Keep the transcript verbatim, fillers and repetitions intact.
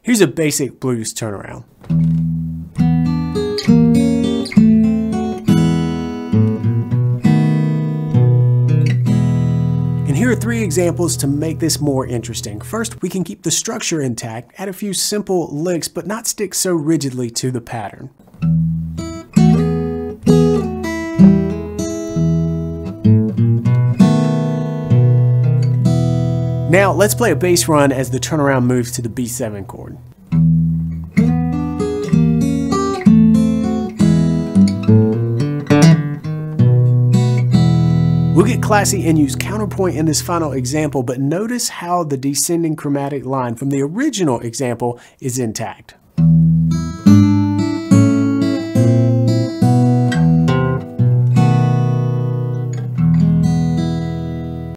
Here's a basic blues turnaround. And here are three examples to make this more interesting. First, we can keep the structure intact, add a few simple licks, but not stick so rigidly to the pattern. Now let's play a bass run as the turnaround moves to the B seven chord. We'll get classy and use counterpoint in this final example, but notice how the descending chromatic line from the original example is intact.